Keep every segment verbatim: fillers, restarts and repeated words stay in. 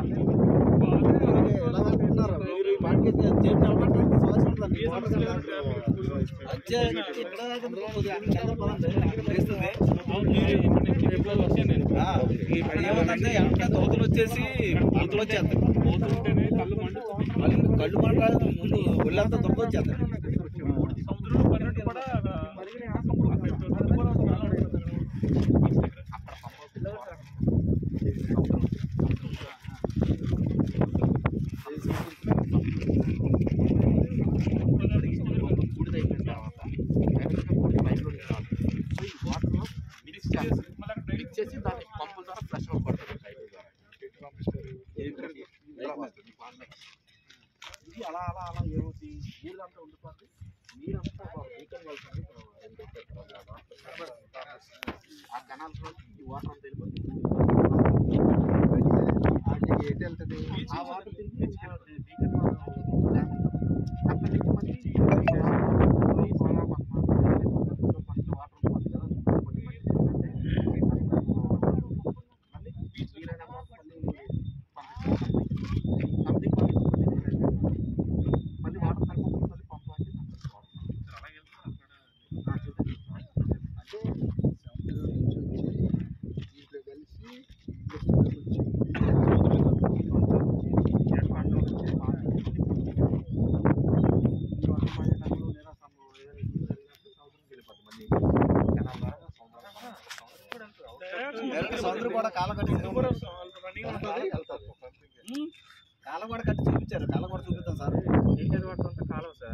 ఎలా అనుకుంటున్నారు మీరు? వాటికి చేతి నిలబడటానికి సమస్య ఉంటుందండి. ఏమంటే ఎంత దోతలు వచ్చేసి దోతలు వచ్చేస్తాయి. కళ్ళు మాట్లాడదు ముందు ఒళ్ళంతా దొంగ వచ్చేస్తాయి. చేసి దాన్ని పంపుల ద్వారా ప్రెషర్ పడుతుంది. ఇది అలా అలా అలా ఏమవుతుంది, నీళ్ళంతా ఉండిపోద్ది. నీరంతా వీకెండ్ వెళ్తుంది. ఆ కెనాల్స్ లో ఈ వాటర్ అంతా వెళ్ళిపోతుంది. ఎటు వెళ్తుంది ఆ వాటర్ తిరిగి అక్కడి నుంచి మళ్ళీ సముద్రం కూడా కాల కట్టి కాలం కూడా కట్టి చూపించారు. కాలం కూడా చూపిద్దాం సార్. కాలం సార్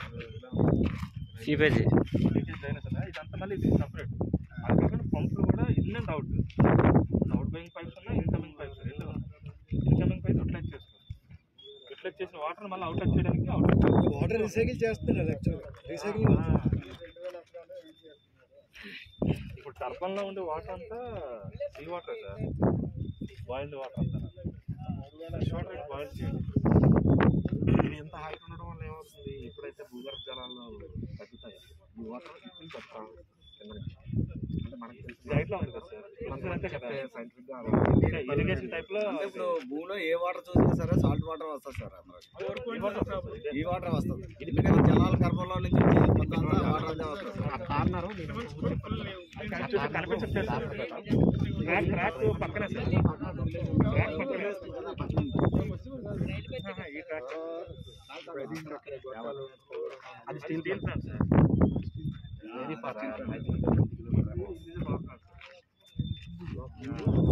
సీపేజీ ఇదంతా మళ్ళీ ఇది సపరేట్. అందుకని పంపులు కూడా in and out outgoing pipes ఉన్నాయి, ఇన్కమింగ్ పైప్స్ రెండు. ఇన్కమింగ్ పైప్ యూటిలైజ్ చేసుకోవాలి. యూటిలైజ్ చేసిన వాటర్ మళ్ళీ అవుట్లెట్ చేయడానికి అవుట్లెట్ వాటర్ రీసైకిల్ చేస్తున్నారు. రీసైకిల్ ఇప్పుడు టర్బన్లో ఉండే వాటర్ అంతా sea water sir, boiled water అంతా వాటర్ బాయిల్ చేయాలి. ఎంత హైట్ ఉండడం వల్ల ఏమవుతుంది, ఎప్పుడైతే భూగర్భ జలాలు తగ్గుతాయి ఈ వాటర్ చెప్తా కింద నుంచి అంటే మనకి హైట్లో ఉంది కదా సార్. అంతే కదా సైంటిఫిక్గా ఇరిగేషన్ టైప్లో. ఇప్పుడు భూమిలో ఏ వాటర్ చూసినా సరే సాల్ట్ వాటర్ వస్తుంది సార్. ఈ వాటర్ వస్తుంది. ఎందుకంటే జలాల గర్భంలో నుంచి వాటర్ అంతా వస్తుంది. కార్నర్ కనిపించట్లేదు ట్రాక్ పక్కనే సార్. ట్రాక్ పక్కనే ఈ ట్రాక్ అది steel steel plant sir. Very far